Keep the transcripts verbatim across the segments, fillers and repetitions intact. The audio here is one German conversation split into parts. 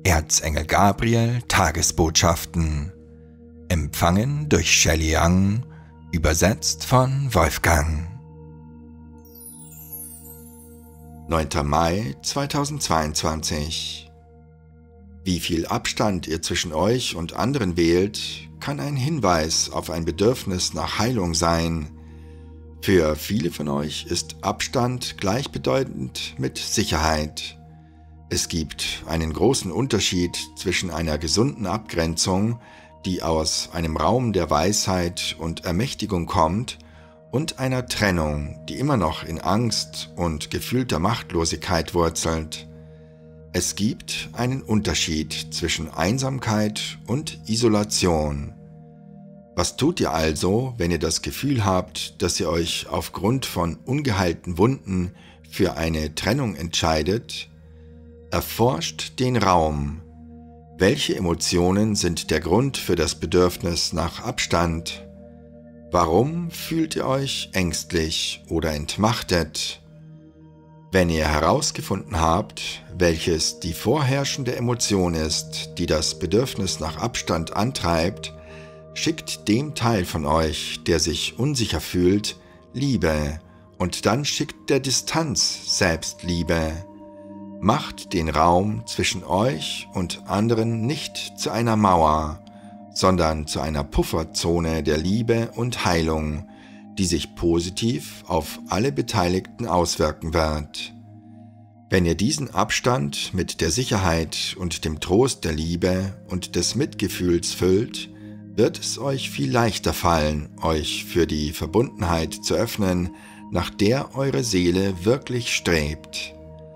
Erzengel Gabriel Tagesbotschaften. Empfangen durch Shelley Young, übersetzt von Wolfgang. neunter Mai zweitausendzweiundzwanzig. Wie viel Abstand ihr zwischen euch und anderen wählt, kann ein Hinweis auf ein Bedürfnis nach Heilung sein. Für viele von euch ist Abstand gleichbedeutend mit Sicherheit. Es gibt einen großen Unterschied zwischen einer gesunden Abgrenzung, die aus einem Raum der Weisheit und Ermächtigung kommt, und einer Trennung, die immer noch in Angst und gefühlter Machtlosigkeit wurzelt. Es gibt einen Unterschied zwischen Einsamkeit und Isolation. Was tut ihr also, wenn ihr das Gefühl habt, dass ihr euch aufgrund von ungeheilten Wunden für eine Trennung entscheidet? Erforscht den Raum. Welche Emotionen sind der Grund für das Bedürfnis nach Abstand? Warum fühlt ihr euch ängstlich oder entmachtet? Wenn ihr herausgefunden habt, welches die vorherrschende Emotion ist, die das Bedürfnis nach Abstand antreibt, schickt dem Teil von euch, der sich unsicher fühlt, Liebe, und dann schickt der Distanz Selbstliebe. Macht den Raum zwischen euch und anderen nicht zu einer Mauer, sondern zu einer Pufferzone der Liebe und Heilung, die sich positiv auf alle Beteiligten auswirken wird. Wenn ihr diesen Abstand mit der Sicherheit und dem Trost der Liebe und des Mitgefühls füllt, wird es euch viel leichter fallen, euch für die Verbundenheit zu öffnen, nach der eure Seele wirklich strebt.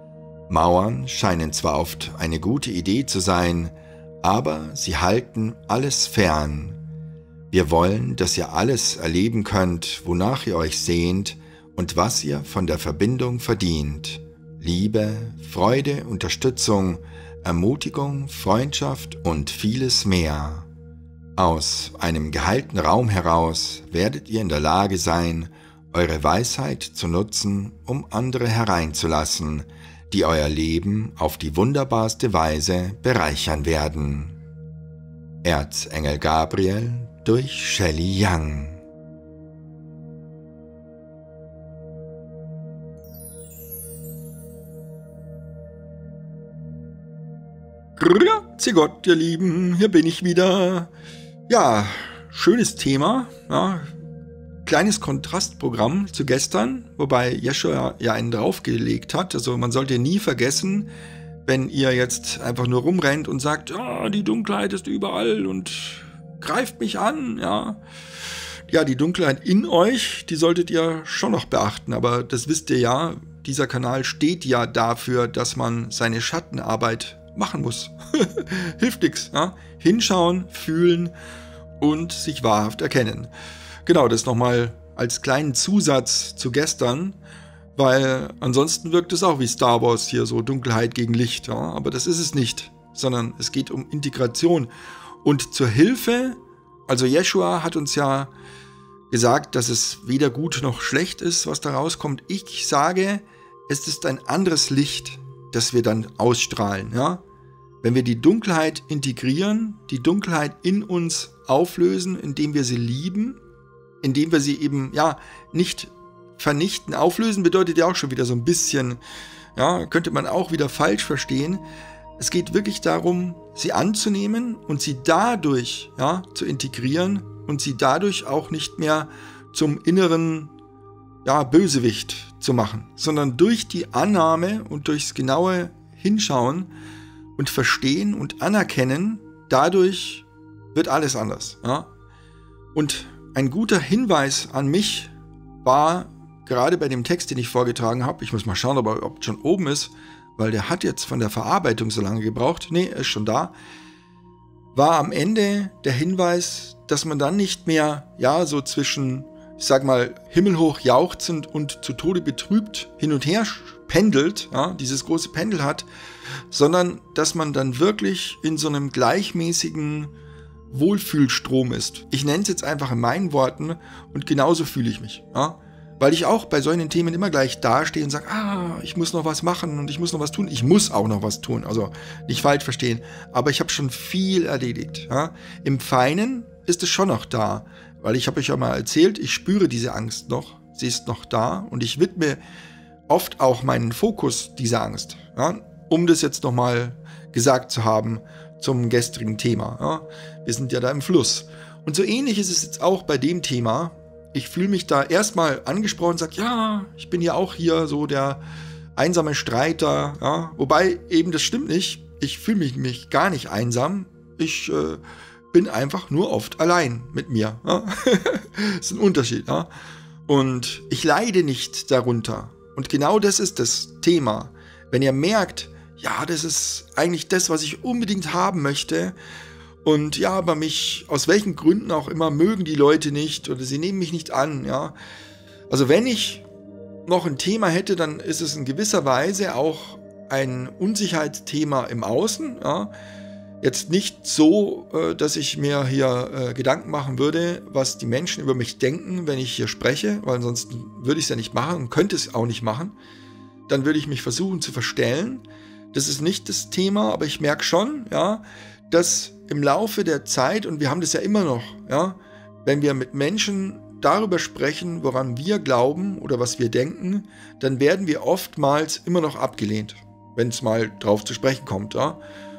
Mauern scheinen zwar oft eine gute Idee zu sein, aber sie halten alles fern. Wir wollen, dass ihr alles erleben könnt, wonach ihr euch sehnt und was ihr von der Verbindung verdient. Liebe, Freude, Unterstützung, Ermutigung, Freundschaft und vieles mehr. Aus einem geheilten Raum heraus werdet ihr in der Lage sein, eure Weisheit zu nutzen, um andere hereinzulassen, die euer Leben auf die wunderbarste Weise bereichern werden. Erzengel Gabriel durch Shelley Young. Grüezi Gott, ihr Lieben, hier bin ich wieder. Ja, schönes Thema, ja. Kleines Kontrastprogramm zu gestern, wobei Jeshua ja einen draufgelegt hat. Also man sollte nie vergessen, wenn ihr jetzt einfach nur rumrennt und sagt, oh, die Dunkelheit ist überall und greift mich an, ja. Ja, die Dunkelheit in euch, die solltet ihr schon noch beachten, aber das wisst ihr ja, dieser Kanal steht ja dafür, dass man seine Schattenarbeit machen muss. Hilft nichts, ja. Hinschauen, fühlen und sich wahrhaft erkennen. Genau, das nochmal als kleinen Zusatz zu gestern, weil ansonsten wirkt es auch wie Star Wars hier, so Dunkelheit gegen Licht, ja, aber das ist es nicht, sondern es geht um Integration. Und zur Hilfe, also Jeshua hat uns ja gesagt, dass es weder gut noch schlecht ist, was da rauskommt. Ich sage, es ist ein anderes Licht, das wir dann ausstrahlen, ja. Wenn wir die Dunkelheit integrieren, die Dunkelheit in uns auflösen, indem wir sie lieben, indem wir sie eben, ja, nicht vernichten. Auflösen bedeutet ja auch schon wieder so ein bisschen, ja, könnte man auch wieder falsch verstehen. Es geht wirklich darum, sie anzunehmen und sie dadurch, ja, zu integrieren und sie dadurch auch nicht mehr zum inneren, ja, Bösewicht zu machen, sondern durch die Annahme und durchs genaue Hinschauen und Verstehen und Anerkennen, dadurch wird alles anders, ja. Und ein guter Hinweis an mich war, gerade bei dem Text, den ich vorgetragen habe, ich muss mal schauen, ob er überhaupt schon oben ist, weil der hat jetzt von der Verarbeitung so lange gebraucht, nee, er ist schon da, war am Ende der Hinweis, dass man dann nicht mehr, ja, so zwischen, ich sag mal, himmelhoch jauchzend und zu Tode betrübt hin und her pendelt, ja, dieses große Pendel hat, sondern dass man dann wirklich in so einem gleichmäßigen Wohlfühlstrom ist. Ich nenne es jetzt einfach in meinen Worten und genauso fühle ich mich. Ja? Weil ich auch bei solchen Themen immer gleich dastehe und sage, ah, ich muss noch was machen und ich muss noch was tun. Ich muss auch noch was tun, also nicht falsch verstehen. Aber ich habe schon viel erledigt. Ja? Im Feinen ist es schon noch da, weil ich habe euch ja mal erzählt, ich spüre diese Angst noch, sie ist noch da und ich widme oft auch meinen Fokus dieser Angst, ja? Um das jetzt nochmal gesagt zu haben zum gestrigen Thema. Ja? Wir sind ja da im Fluss. Und so ähnlich ist es jetzt auch bei dem Thema. Ich fühle mich da erstmal angesprochen und sage, ja, ich bin ja auch hier so der einsame Streiter. Ja? Wobei eben das stimmt nicht. Ich fühle mich, mich gar nicht einsam. Ich äh, bin einfach nur oft allein mit mir. Ja? Das ist ein Unterschied. Ja? Und ich leide nicht darunter. Und genau das ist das Thema. Wenn ihr merkt, ja, das ist eigentlich das, was ich unbedingt haben möchte. Und ja, aber mich, aus welchen Gründen auch immer, mögen die Leute nicht oder sie nehmen mich nicht an, ja. Also wenn ich noch ein Thema hätte, dann ist es in gewisser Weise auch ein Unsicherheitsthema im Außen, ja. Jetzt nicht so, dass ich mir hier Gedanken machen würde, was die Menschen über mich denken, wenn ich hier spreche, weil ansonsten würde ich es ja nicht machen und könnte es auch nicht machen. Dann würde ich mich versuchen zu verstellen. Das ist nicht das Thema, aber ich merke schon, ja, dass im Laufe der Zeit, und wir haben das ja immer noch, ja, wenn wir mit Menschen darüber sprechen, woran wir glauben oder was wir denken, dann werden wir oftmals immer noch abgelehnt, wenn es mal drauf zu sprechen kommt. Ja.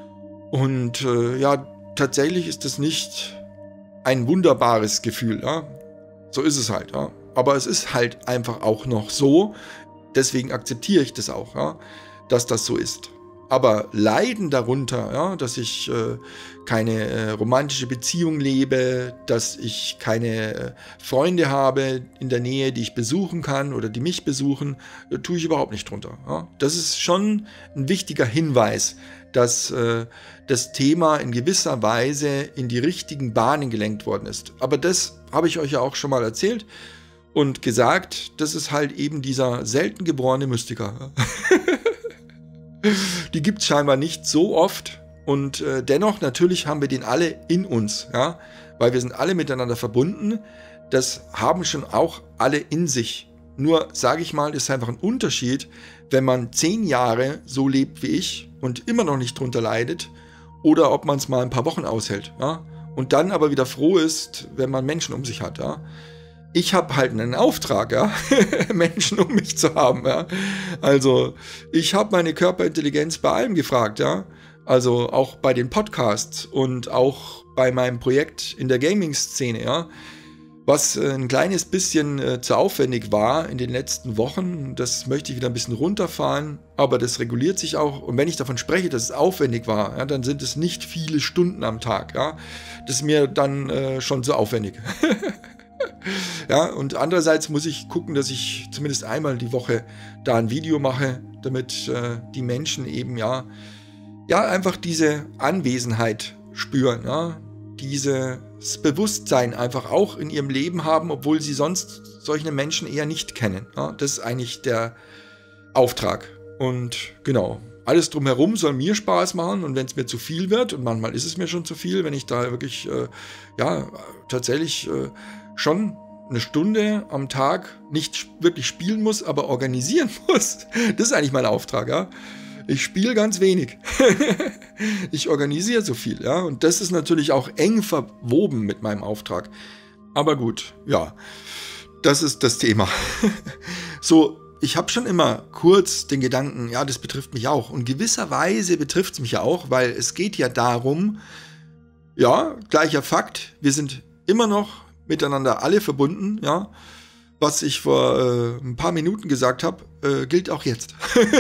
Und äh, ja, tatsächlich ist das nicht ein wunderbares Gefühl. Ja. So ist es halt. Ja. Aber es ist halt einfach auch noch so, deswegen akzeptiere ich das auch, ja, dass das so ist. Aber leiden darunter, ja, dass ich äh, keine äh, romantische Beziehung lebe, dass ich keine äh, Freunde habe in der Nähe, die ich besuchen kann oder die mich besuchen, äh, tue ich überhaupt nicht drunter. Ja. Das ist schon ein wichtiger Hinweis, dass äh, das Thema in gewisser Weise in die richtigen Bahnen gelenkt worden ist. Aber das habe ich euch ja auch schon mal erzählt und gesagt, das ist halt eben dieser selten geborene Mystiker. Die gibt es scheinbar nicht so oft und äh, dennoch natürlich haben wir den alle in uns, ja, weil wir sind alle miteinander verbunden. Das haben schon auch alle in sich. Nur, sage ich mal, ist einfach ein Unterschied, wenn man zehn Jahre so lebt wie ich und immer noch nicht drunter leidet oder ob man es mal ein paar Wochen aushält, ja, und dann aber wieder froh ist, wenn man Menschen um sich hat, ja. Ich habe halt einen Auftrag, ja, Menschen um mich zu haben, ja. Also ich habe meine Körperintelligenz bei allem gefragt, ja. Also auch bei den Podcasts und auch bei meinem Projekt in der Gaming-Szene, ja. Was ein kleines bisschen äh, zu aufwendig war in den letzten Wochen, das möchte ich wieder ein bisschen runterfahren, aber das reguliert sich auch. Und wenn ich davon spreche, dass es aufwendig war, ja, dann sind es nicht viele Stunden am Tag, ja. Das ist mir dann äh, schon so aufwendig. Ja, und andererseits muss ich gucken, dass ich zumindest einmal die Woche da ein Video mache, damit äh, die Menschen eben ja, ja einfach diese Anwesenheit spüren, ja, dieses Bewusstsein einfach auch in ihrem Leben haben, obwohl sie sonst solche Menschen eher nicht kennen. Ja, das ist eigentlich der Auftrag. Und genau, alles drumherum soll mir Spaß machen und wenn es mir zu viel wird, und manchmal ist es mir schon zu viel, wenn ich da wirklich, äh, ja, tatsächlich äh, schon eine Stunde am Tag nicht wirklich spielen muss, aber organisieren muss. Das ist eigentlich mein Auftrag, ja. Ich spiele ganz wenig. Ich organisiere so viel, ja. Und das ist natürlich auch eng verwoben mit meinem Auftrag. Aber gut, ja. Das ist das Thema. So, ich habe schon immer kurz den Gedanken, ja, das betrifft mich auch. Und gewisserweise betrifft es mich ja auch, weil es geht ja darum, ja, gleicher Fakt, wir sind immer noch miteinander alle verbunden, ja. Was ich vor äh, ein paar Minuten gesagt habe, äh, gilt auch jetzt.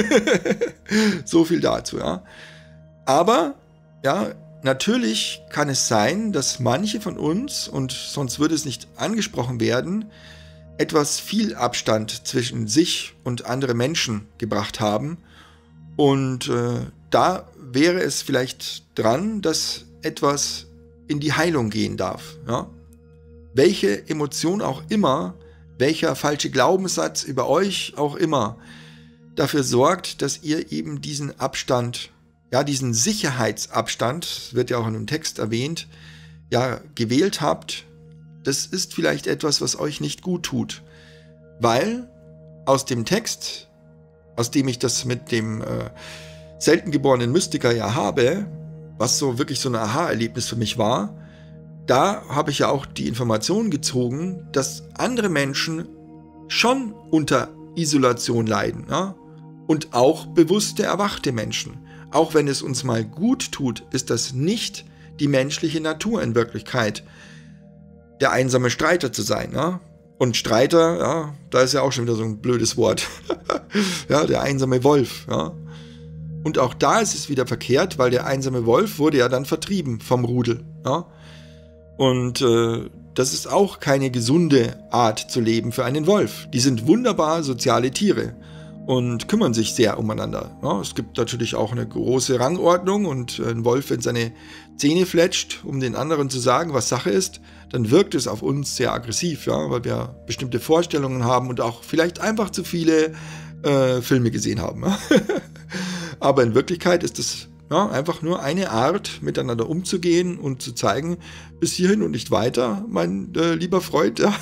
So viel dazu, ja. Aber, ja, natürlich kann es sein, dass manche von uns, und sonst würde es nicht angesprochen werden, etwas viel Abstand zwischen sich und andere Menschen gebracht haben. Und äh, da wäre es vielleicht dran, dass etwas in die Heilung gehen darf, ja. Welche Emotion auch immer, welcher falsche Glaubenssatz über euch auch immer dafür sorgt, dass ihr eben diesen Abstand, ja, diesen Sicherheitsabstand, wird ja auch in einem Text erwähnt, ja, gewählt habt, das ist vielleicht etwas, was euch nicht gut tut. weil aus dem Text, aus dem ich das mit dem äh, selten geborenen Mystiker ja habe, was so wirklich so ein Aha-Erlebnis für mich war, da habe ich ja auch die Information gezogen, dass andere Menschen schon unter Isolation leiden, ja? Und auch bewusste, erwachte Menschen. Auch wenn es uns mal gut tut, ist das nicht die menschliche Natur in Wirklichkeit, der einsame Streiter zu sein. Ja? Und Streiter, ja, da ist ja auch schon wieder so ein blödes Wort. Ja, der einsame Wolf. Ja? Und auch da ist es wieder verkehrt, weil der einsame Wolf wurde ja dann vertrieben vom Rudel. Ja? Und äh, das ist auch keine gesunde Art zu leben für einen Wolf. Die sind wunderbar soziale Tiere und kümmern sich sehr umeinander. Ja, es gibt natürlich auch eine große Rangordnung und ein Wolf, wenn seine Zähne fletscht, um den anderen zu sagen, was Sache ist, dann wirkt es auf uns sehr aggressiv, ja, weil wir bestimmte Vorstellungen haben und auch vielleicht einfach zu viele äh, Filme gesehen haben. Ja. Aber in Wirklichkeit ist es ja, einfach nur eine Art, miteinander umzugehen und zu zeigen, bis hierhin und nicht weiter, mein äh, lieber Freund. Ja.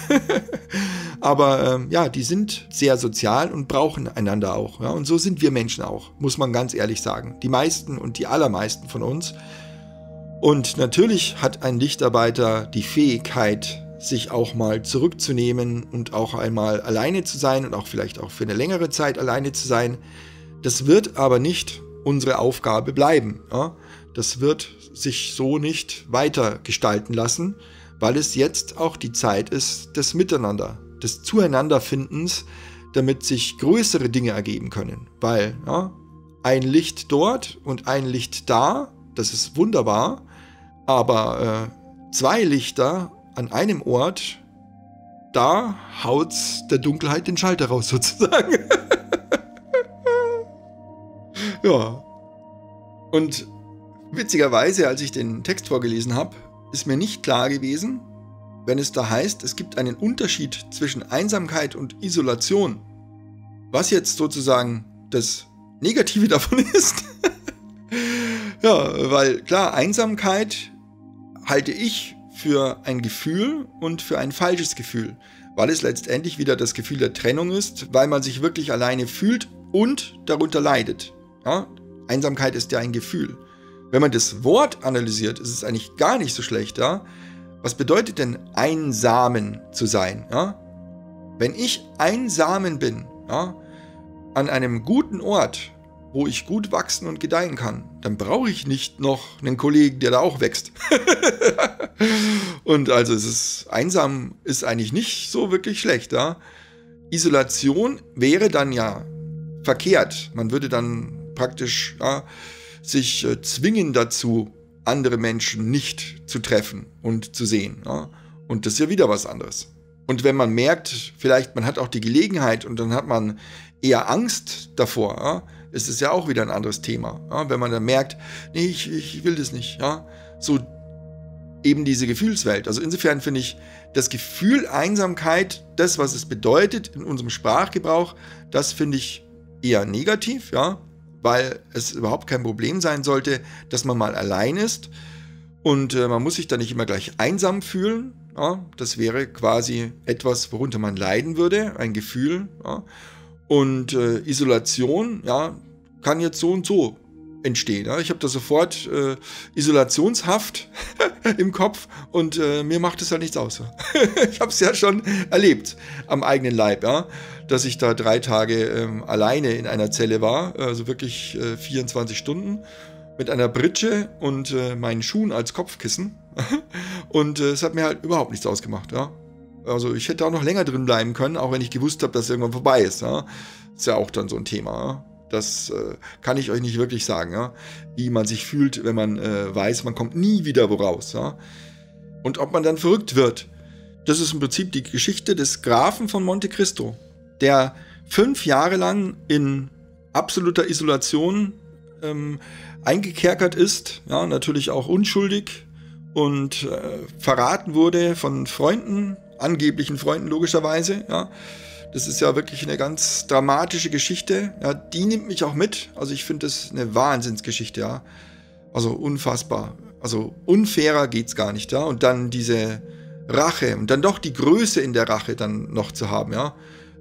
Aber ähm, ja, die sind sehr sozial und brauchen einander auch. Ja. Und so sind wir Menschen auch, muss man ganz ehrlich sagen. Die meisten und die allermeisten von uns. Und natürlich hat ein Lichtarbeiter die Fähigkeit, sich auch mal zurückzunehmen und auch einmal alleine zu sein und auch vielleicht auch für eine längere Zeit alleine zu sein. Das wird aber nicht unsere Aufgabe bleiben. Ja? Das wird sich so nicht weiter gestalten lassen, weil es jetzt auch die Zeit ist des Miteinander, des Zueinanderfindens, damit sich größere Dinge ergeben können. Weil ja, ein Licht dort und ein Licht da, das ist wunderbar, aber äh, zwei Lichter an einem Ort, da haut's der Dunkelheit den Schalter raus sozusagen. Ja, und witzigerweise, als ich den Text vorgelesen habe, ist mir nicht klar gewesen, wenn es da heißt, es gibt einen Unterschied zwischen Einsamkeit und Isolation, was jetzt sozusagen das Negative davon ist. Ja, weil klar, Einsamkeit halte ich für ein Gefühl und für ein falsches Gefühl, weil es letztendlich wieder das Gefühl der Trennung ist, weil man sich wirklich alleine fühlt und darunter leidet. Ja, Einsamkeit ist ja ein Gefühl. Wenn man das Wort analysiert, ist es eigentlich gar nicht so schlecht. Ja? Was bedeutet denn einsamen zu sein? Ja? Wenn ich einsamen bin, ja, an einem guten Ort, wo ich gut wachsen und gedeihen kann, dann brauche ich nicht noch einen Kollegen, der da auch wächst. Und also es ist, einsam ist eigentlich nicht so wirklich schlecht. Ja? Isolation wäre dann ja verkehrt. Man würde dann praktisch ja, sich äh, zwingen dazu, andere Menschen nicht zu treffen und zu sehen. Ja? Und das ist ja wieder was anderes. Und wenn man merkt, vielleicht man hat auch die Gelegenheit und dann hat man eher Angst davor, ja, ist es ja auch wieder ein anderes Thema. Ja? Wenn man dann merkt, nee, ich, ich will das nicht. Ja? So eben diese Gefühlswelt. Also insofern finde ich das Gefühl Einsamkeit, das, was es bedeutet in unserem Sprachgebrauch, das finde ich eher negativ, ja, weil es überhaupt kein Problem sein sollte, dass man mal allein ist und äh, man muss sich da nicht immer gleich einsam fühlen. Ja, das wäre quasi etwas, worunter man leiden würde, ein Gefühl. Ja. Und äh, Isolation, ja, kann jetzt so und so entstehen. Ja. Ich habe da sofort äh, Isolationshaft im Kopf und äh, mir macht es ja nichts aus. Ich habe es ja schon erlebt am eigenen Leib, ja, dass ich da drei Tage ähm, alleine in einer Zelle war, also wirklich äh, vierundzwanzig Stunden mit einer Britsche und äh, meinen Schuhen als Kopfkissen. Und äh, es hat mir halt überhaupt nichts ausgemacht. Ja. Also ich hätte auch noch länger drin bleiben können, auch wenn ich gewusst habe, dass es irgendwann vorbei ist. Ja. Ist ja auch dann so ein Thema. Ja. Das äh, kann ich euch nicht wirklich sagen, ja? Wie man sich fühlt, wenn man äh, weiß, man kommt nie wieder wo raus. Ja? Und ob man dann verrückt wird, das ist im Prinzip die Geschichte des Grafen von Monte Cristo, der fünf Jahre lang in absoluter Isolation ähm, eingekerkert ist, ja, natürlich auch unschuldig und äh, verraten wurde von Freunden, angeblichen Freunden logischerweise, ja. Das ist ja wirklich eine ganz dramatische Geschichte. Ja, die nimmt mich auch mit. Also ich finde das eine Wahnsinnsgeschichte, ja. Also unfassbar. Also unfairer geht's gar nicht, ja. Und dann diese Rache und dann doch die Größe in der Rache dann noch zu haben, ja.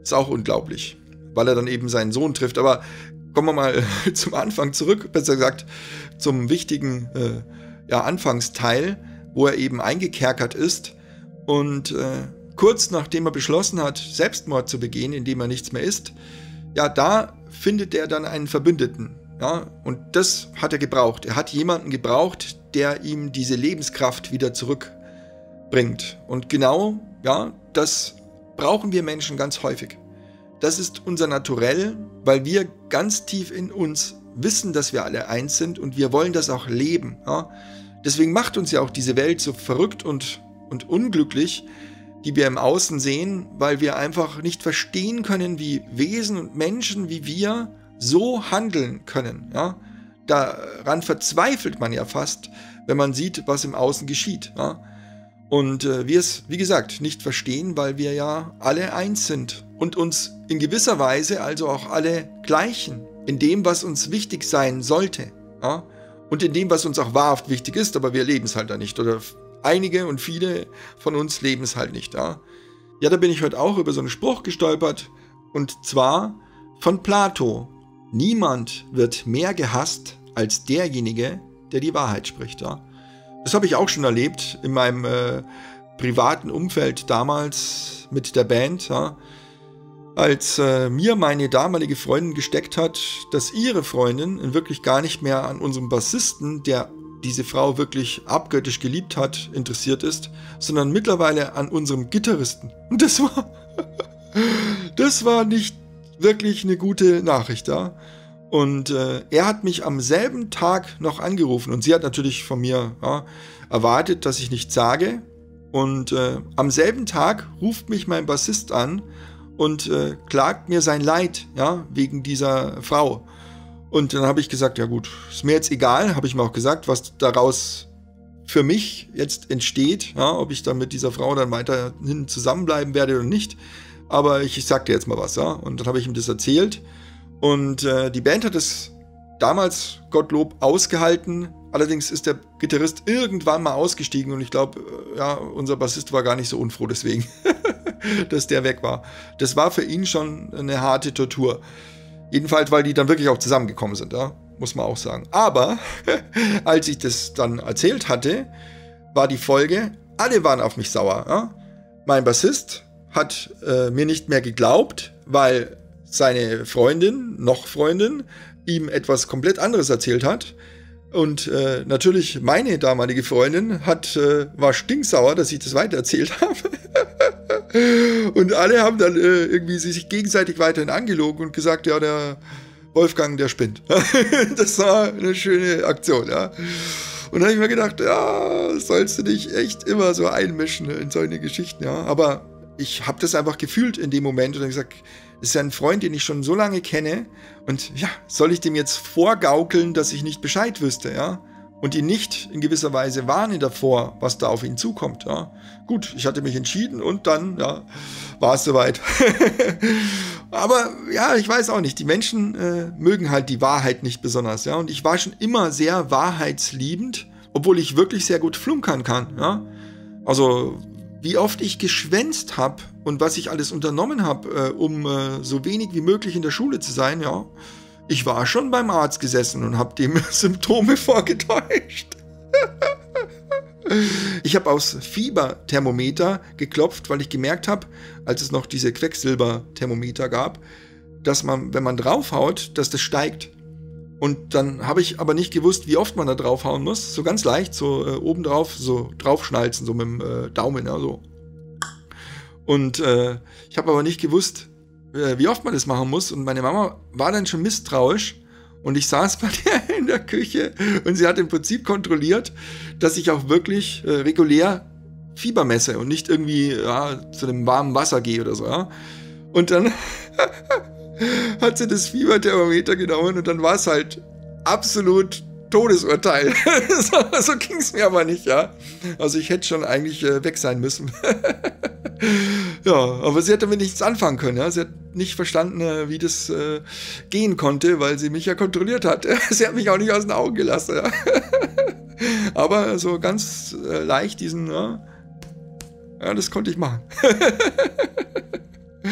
Ist auch unglaublich, weil er dann eben seinen Sohn trifft. Aber kommen wir mal zum Anfang zurück, besser gesagt zum wichtigen äh, ja, Anfangsteil, wo er eben eingekerkert ist und äh, kurz nachdem er beschlossen hat, Selbstmord zu begehen, indem er nichts mehr isst, ja, da findet er dann einen Verbündeten. Ja, und das hat er gebraucht. Er hat jemanden gebraucht, der ihm diese Lebenskraft wieder zurückbringt. Und genau, ja, das brauchen wir Menschen ganz häufig. Das ist unser Naturell, weil wir ganz tief in uns wissen, dass wir alle eins sind und wir wollen das auch leben. Ja? Deswegen macht uns ja auch diese Welt so verrückt und, und unglücklich, die wir im Außen sehen, weil wir einfach nicht verstehen können, wie Wesen und Menschen wie wir so handeln können. Ja? Daran verzweifelt man ja fast, wenn man sieht, was im Außen geschieht. Ja? Und äh, wir es, wie gesagt, nicht verstehen, weil wir ja alle eins sind und uns in gewisser Weise also auch alle gleichen in dem, was uns wichtig sein sollte. Ja? Und in dem, was uns auch wahrhaft wichtig ist, aber wir leben es halt da nicht. Oder einige und viele von uns leben es halt nicht. Ja? Ja, da bin ich heute auch über so einen Spruch gestolpert, und zwar von Plato. Niemand wird mehr gehasst als derjenige, der die Wahrheit spricht. Ja? Das habe ich auch schon erlebt in meinem äh, privaten Umfeld damals mit der Band, ja? Als äh, mir meine damalige Freundin gesteckt hat, dass ihre Freundin in wirklich gar nicht mehr an unserem Bassisten, der diese Frau wirklich abgöttisch geliebt hat, interessiert ist, sondern mittlerweile an unserem Gitarristen. Und das war, das war nicht wirklich eine gute Nachricht, ja. Und äh, er hat mich am selben Tag noch angerufen und sie hat natürlich von mir ja, erwartet, dass ich nichts sage. Und äh, am selben Tag ruft mich mein Bassist an und äh, klagt mir sein Leid, ja, wegen dieser Frau. Und dann habe ich gesagt, ja gut, ist mir jetzt egal, habe ich mir auch gesagt, was daraus für mich jetzt entsteht, ja, ob ich dann mit dieser Frau dann weiterhin zusammenbleiben werde oder nicht. Aber ich, ich sag dir jetzt mal was, ja. Und dann habe ich ihm das erzählt. Und äh, die Band hat es damals, Gottlob, ausgehalten. Allerdings ist der Gitarrist irgendwann mal ausgestiegen und ich glaube, äh, ja, unser Bassist war gar nicht so unfroh deswegen, dass der weg war. Das war für ihn schon eine harte Tortur. Jedenfalls, weil die dann wirklich auch zusammengekommen sind, ja, muss man auch sagen. Aber als ich das dann erzählt hatte, war die Folge, alle waren auf mich sauer. Ja? Mein Bassist hat äh, mir nicht mehr geglaubt, weil seine Freundin, noch Freundin, ihm etwas komplett anderes erzählt hat. Und äh, natürlich meine damalige Freundin hat, äh, war stinksauer, dass ich das weitererzählt habe. Und alle haben dann äh, irgendwie sich gegenseitig weiterhin angelogen und gesagt, ja, der Wolfgang, der spinnt. Das war eine schöne Aktion, ja. Und da habe ich mir gedacht, ja, sollst du dich echt immer so einmischen in solche Geschichten, ja. Aber ich habe das einfach gefühlt in dem Moment und habe gesagt, das ist ja ein Freund, den ich schon so lange kenne und ja, soll ich dem jetzt vorgaukeln, dass ich nicht Bescheid wüsste, ja? Und ihn nicht in gewisser Weise warnen davor, was da auf ihn zukommt, ja? Gut, ich hatte mich entschieden und dann, ja, war es soweit. Aber ja, ich weiß auch nicht, die Menschen äh, mögen halt die Wahrheit nicht besonders, ja? Und ich war schon immer sehr wahrheitsliebend, obwohl ich wirklich sehr gut flunkern kann, ja? Also wie oft ich geschwänzt habe und was ich alles unternommen habe, äh, um äh, so wenig wie möglich in der Schule zu sein, ja. Ich war schon beim Arzt gesessen und habe dem Symptome vorgetäuscht. Ich habe aufs Fieberthermometer geklopft, weil ich gemerkt habe, als es noch diese Quecksilberthermometer gab, dass man, wenn man draufhaut, dass das steigt. Und dann habe ich aber nicht gewusst, wie oft man da draufhauen muss. So ganz leicht, so äh, oben drauf, so draufschnalzen, so mit dem äh, Daumen, ja, so. Und äh, ich habe aber nicht gewusst, äh, wie oft man das machen muss. Und meine Mama war dann schon misstrauisch. Und ich saß bei der in der Küche und sie hat im Prinzip kontrolliert, dass ich auch wirklich äh, regulär Fieber messe und nicht irgendwie ja, zu dem warmen Wasser gehe oder so. Ja. Und dann hat sie das Fieberthermometer genommen und dann war es halt absolut Todesurteil. so so ging es mir aber nicht, ja. Also ich hätte schon eigentlich äh, weg sein müssen. Ja, aber sie hat damit nichts anfangen können. Ja. Sie hat nicht verstanden, äh, wie das äh, gehen konnte, weil sie mich ja kontrolliert hat. Sie hat mich auch nicht aus den Augen gelassen. Ja. Aber so ganz äh, leicht diesen, ja, ja, das konnte ich machen.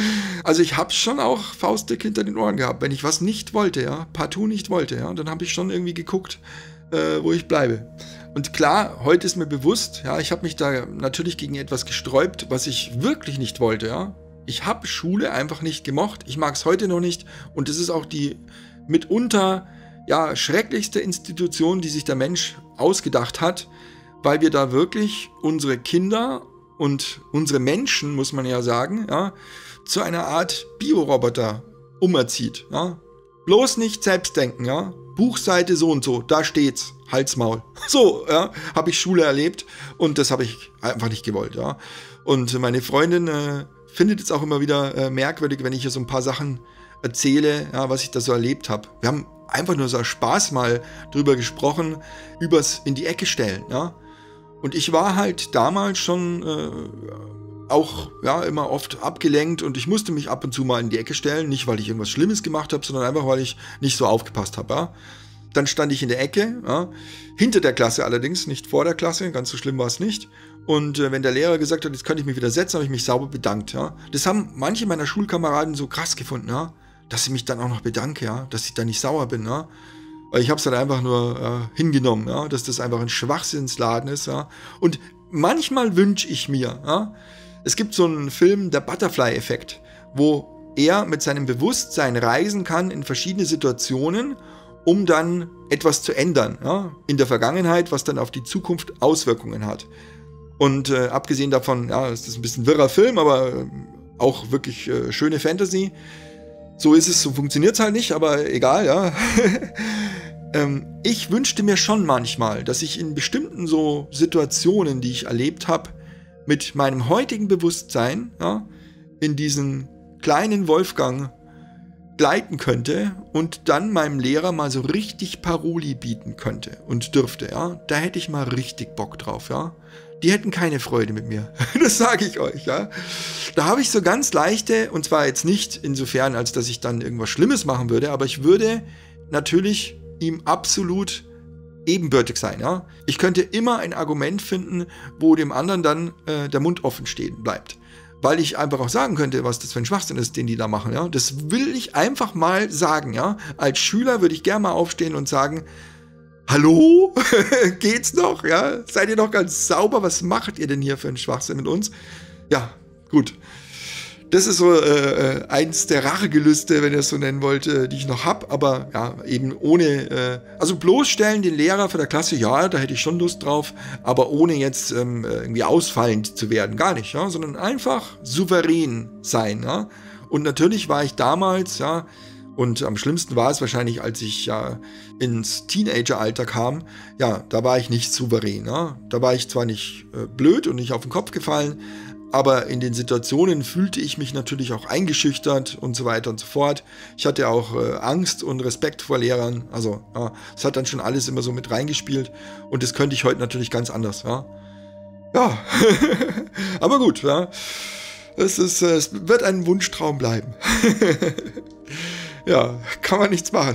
Also ich habe schon auch faustdick hinter den Ohren gehabt, wenn ich was nicht wollte, ja, partout nicht wollte, ja, dann habe ich schon irgendwie geguckt, äh, wo ich bleibe. Und klar, heute ist mir bewusst, ja, ich habe mich da natürlich gegen etwas gesträubt, was ich wirklich nicht wollte, ja. Ich habe Schule einfach nicht gemocht, ich mag es heute noch nicht und es ist auch die mitunter, ja, schrecklichste Institution, die sich der Mensch ausgedacht hat, weil wir da wirklich unsere Kinder und unsere Menschen, muss man ja sagen, ja, zu einer Art Bioroboter umerzieht, ja. Bloß nicht selbst denken, ja. Buchseite so und so, da steht's, Halsmaul. So, ja, habe ich Schule erlebt und das habe ich einfach nicht gewollt, ja. Und meine Freundin äh, findet es auch immer wieder äh, merkwürdig, wenn ich hier so ein paar Sachen erzähle, ja, was ich da so erlebt habe. Wir haben einfach nur so aus Spaß mal drüber gesprochen, übers in die Ecke stellen, ja. Und ich war halt damals schon äh, auch ja immer oft abgelenkt und ich musste mich ab und zu mal in die Ecke stellen, nicht weil ich irgendwas Schlimmes gemacht habe, sondern einfach weil ich nicht so aufgepasst habe. Ja. Dann stand ich in der Ecke, ja, hinter der Klasse allerdings, nicht vor der Klasse, ganz so schlimm war es nicht. Und äh, wenn der Lehrer gesagt hat, jetzt könnte ich mich wieder setzen, habe ich mich sauber bedankt. Ja. Das haben manche meiner Schulkameraden so krass gefunden, ja, dass ich mich dann auch noch bedanke, ja, dass ich da nicht sauer bin. Ja. Weil ich habe es dann einfach nur äh, hingenommen, ja, dass das einfach ein Schwachsinnsladen ist. Ja. Und manchmal wünsche ich mir, ja, es gibt so einen Film, der Butterfly-Effekt, wo er mit seinem Bewusstsein reisen kann in verschiedene Situationen, um dann etwas zu ändern, ja, in der Vergangenheit, was dann auf die Zukunft Auswirkungen hat. Und äh, abgesehen davon, ja, es ist ein bisschen wirrer Film, aber äh, auch wirklich äh, schöne Fantasy. So ist es, so funktioniert es halt nicht, aber egal, ja. ähm, ich wünschte mir schon manchmal, dass ich in bestimmten so Situationen, die ich erlebt habe, mit meinem heutigen Bewusstsein, ja, in diesen kleinen Wolfgang gleiten könnte und dann meinem Lehrer mal so richtig Paroli bieten könnte und dürfte, ja. Da hätte ich mal richtig Bock drauf, ja. Die hätten keine Freude mit mir. Das sage ich euch, ja. Da habe ich so ganz leichte, und zwar jetzt nicht insofern, als dass ich dann irgendwas Schlimmes machen würde, aber ich würde natürlich ihm absolut ebenbürtig sein, ja. Ich könnte immer ein Argument finden, wo dem anderen dann äh, der Mund offen stehen bleibt. Weil ich einfach auch sagen könnte, was das für ein Schwachsinn ist, den die da machen, ja. Das will ich einfach mal sagen, ja. Als Schüler würde ich gerne mal aufstehen und sagen, hallo? Geht's noch, ja? Seid ihr noch ganz sauber? Was macht ihr denn hier für einen Schwachsinn mit uns? Ja, gut. Das ist so äh, eins der Rachegelüste, wenn ihr es so nennen wollt, äh, die ich noch habe, aber ja, eben ohne, äh, also bloßstellen den Lehrer für der Klasse, ja, da hätte ich schon Lust drauf, aber ohne jetzt ähm, irgendwie ausfallend zu werden, gar nicht, ja, sondern einfach souverän sein, ja. Und natürlich war ich damals, ja, und am schlimmsten war es wahrscheinlich, als ich ja ins Teenageralter kam, ja, da war ich nicht souverän, ja. Da war ich zwar nicht äh, blöd und nicht auf den Kopf gefallen, aber in den Situationen fühlte ich mich natürlich auch eingeschüchtert und so weiter und so fort. Ich hatte auch äh, Angst und Respekt vor Lehrern. Also ja, es hat dann schon alles immer so mit reingespielt. Und das könnte ich heute natürlich ganz anders. Ja, ja. Aber gut. Ja. Es, ist, es wird ein Wunschtraum bleiben. Ja, kann man nichts machen.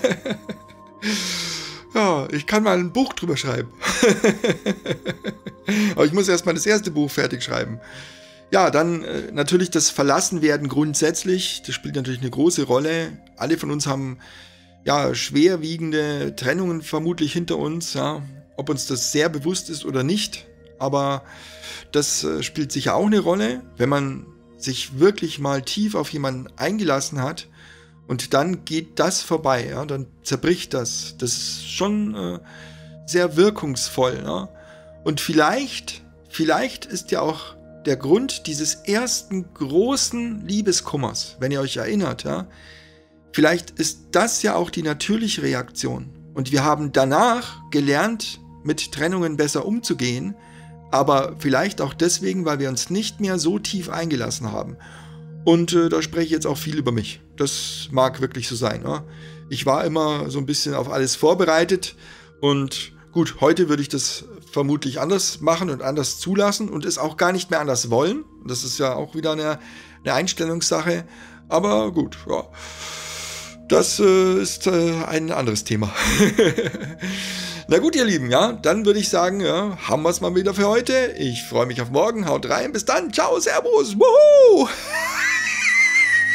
Ja, ich kann mal ein Buch drüber schreiben. Aber ich muss erstmal das erste Buch fertig schreiben. Ja, dann äh, natürlich das Verlassenwerden grundsätzlich. Das spielt natürlich eine große Rolle. Alle von uns haben ja schwerwiegende Trennungen vermutlich hinter uns. Ja. Ob uns das sehr bewusst ist oder nicht. Aber das äh, spielt sicher auch eine Rolle, wenn man sich wirklich mal tief auf jemanden eingelassen hat. Und dann geht das vorbei, ja, dann zerbricht das. Das ist schon äh, sehr wirkungsvoll. Ja? Und vielleicht, vielleicht ist ja auch der Grund dieses ersten großen Liebeskummers, wenn ihr euch erinnert, ja, vielleicht ist das ja auch die natürliche Reaktion. Und wir haben danach gelernt, mit Trennungen besser umzugehen, aber vielleicht auch deswegen, weil wir uns nicht mehr so tief eingelassen haben. Und äh, da spreche ich jetzt auch viel über mich. Das mag wirklich so sein. Ja? Ich war immer so ein bisschen auf alles vorbereitet und gut, heute würde ich das vermutlich anders machen und anders zulassen und es auch gar nicht mehr anders wollen. Das ist ja auch wieder eine, eine Einstellungssache. Aber gut, ja. Das äh, ist äh, ein anderes Thema. Na gut, ihr Lieben, ja, dann würde ich sagen, ja, haben wir es mal wieder für heute. Ich freue mich auf morgen. Haut rein. Bis dann. Ciao, Servus. Wuhu!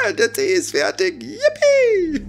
Der Tee ist fertig. Yippie!